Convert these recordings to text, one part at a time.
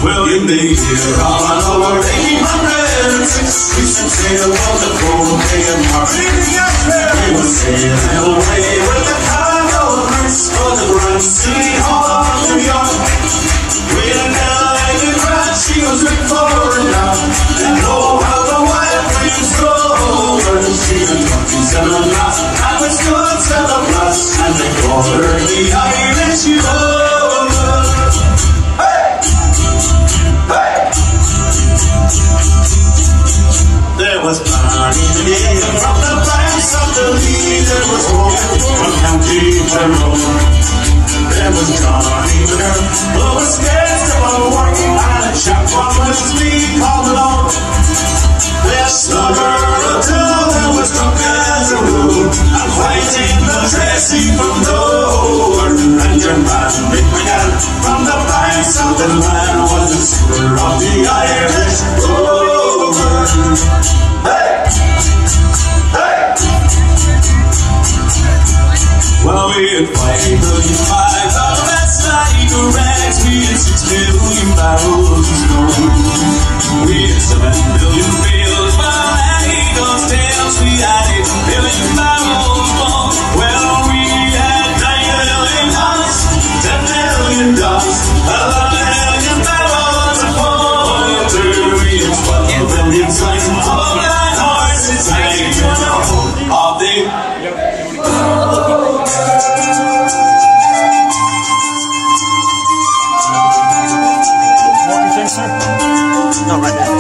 Well, you may hear all over 1806, we should sail on the Copenhagen Harbor. We were sailing away with the cargo of Merce for the grand city hall of New York. We had a crash, she was ripped forward now, and oh, how the white flames rolled over. She had 27 knots, and we stood 7 plus, and they called her the Irish Rover. Hey! Hey! There was Barney Lee from the banks of the Lee. There was Hogan from County Tyrone. There was Johnny Winner, who was scared of working, and a chap one was me called along. Their slugger until there was drunk as a rule, and fighting the Tracy from Dover. And your man Mick McGann from the banks of the land was the skipper of the Irish Rover. Hey! Hey! Well, we had 5 million flags on that side of rags. We had 6 million barrels of gold. We had 7 million fields, but I hate those tales. We had 8 million barrels of gold. Well, we had 9 million tons, 10 million tons, 11 million barrels of gold. We had 12 million slices of black horses hanging off the... No, right now.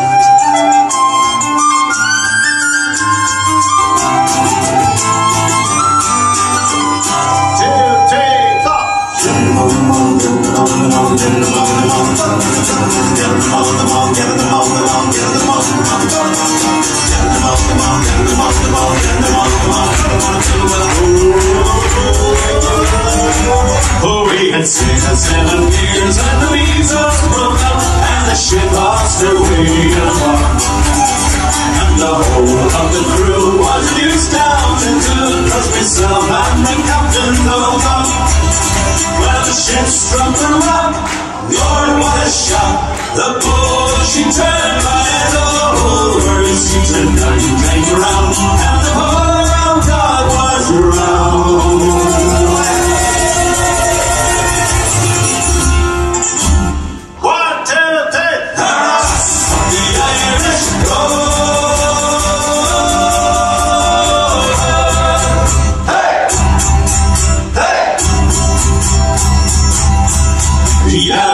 Oh, we had 6 and 7 years, and the measles broke up, and the ship lost her way apart. And the whole of the crew was reduced down to 2, 'cause myself and the captain rolled up. Well, the ship struck the rock, Lord, what a shock! The boat, she turned right over, she turned 9 times around, and the whole round God was round. Yeah.